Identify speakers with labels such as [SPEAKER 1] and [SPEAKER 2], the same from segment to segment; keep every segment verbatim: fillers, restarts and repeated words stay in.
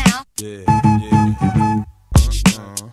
[SPEAKER 1] Yeah, yeah. Uh-uh.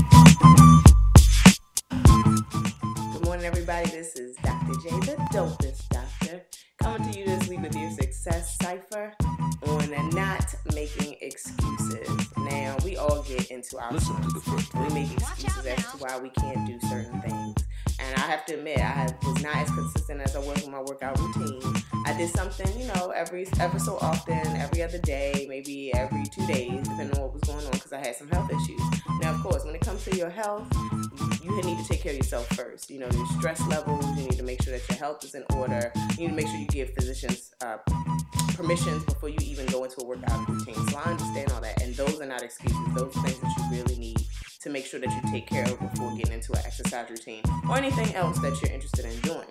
[SPEAKER 2] Good morning, everybody. This is Doctor J, the dopest doctor, coming to you this week with your success cipher on not making excuses. Now, we all get into our
[SPEAKER 1] Listen to the
[SPEAKER 2] slumps.
[SPEAKER 1] first
[SPEAKER 2] We
[SPEAKER 1] verse.
[SPEAKER 2] make excuses as to why we can't do certain things. And I have to admit, I was not as consistent as I was with my workout routine. I did something, you know, every ever so often, every other day, maybe every two days, depending on what was going on, because I had some health issues. Now, of course, when it comes to your health, you need to take care of yourself first. You know, your stress levels, you need to make sure that your health is in order. You need to make sure you give physicians uh, permissions before you even go into a workout routine. So I understand all that. And those are not excuses. Those are things that you really need to make sure that you take care of before getting into an exercise routine or anything else that you're interested in doing.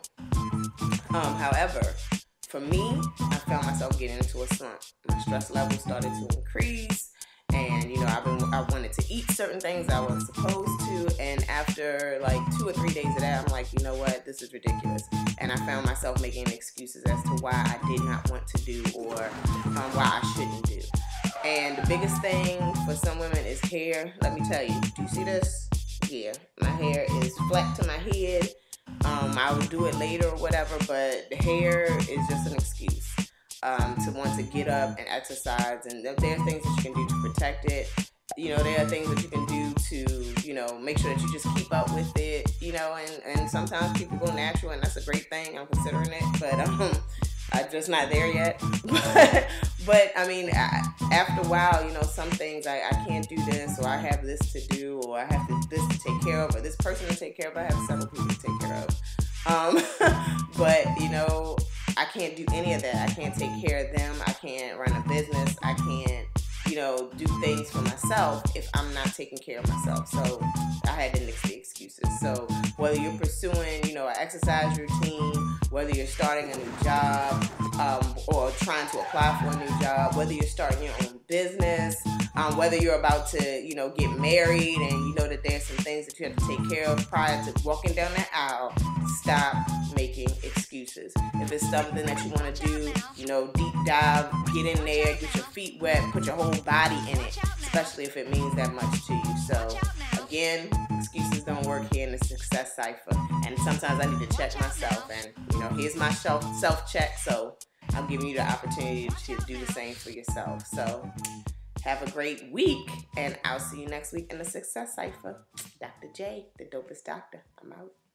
[SPEAKER 2] Um, however, for me, I found myself getting into a slump. My stress levels started to increase. And, you know, I've been, I wanted to eat certain things I wasn't supposed to. And after like two or three days of that, I'm like, you know what? This is ridiculous. And I found myself making excuses as to why I did not want to do or um, why I shouldn't do. And the biggest thing for some women is hair. Let me tell you, do you see this? Yeah, my hair is flat to my head. Um, I will do it later or whatever, but the hair is just an excuse. Um, to want to get up and exercise, and there are things that you can do to protect it. You know, there are things that you can do to, you know, make sure that you just keep up with it, you know, and, and sometimes people go natural, and that's a great thing. I'm considering it, but um, I'm just not there yet. but, but, I mean, I, after a while, you know, some things I, I can't do this, or I have this to do, or I have to, this to take care of, or this person to take care of. I have several people to take care of. Um, but, you know, I can't do any of that. I can't take care of them. I can't run a business. I can't, you know, do things for myself if I'm not taking care of myself. So I had to nix the excuses. So whether you're pursuing, you know, an exercise routine, whether you're starting a new job, um, or trying to apply for a new job, whether you're starting your own business, um, whether you're about to, you know, get married and you know that there's some things that you have to take care of prior to walking down that aisle, stop making excuses. If it's something that you want to do, you know, deep dive, get in there, get your feet wet, put your whole body in it, especially if it means that much to you. So, again, excuses don't work here in the success cipher. And sometimes I need to check myself. And, you know, here's my self self-check. So, I'm giving you the opportunity to do the same for yourself. So, have a great week. And I'll see you next week in the success cipher. Doctor J, the dopest doctor. I'm out.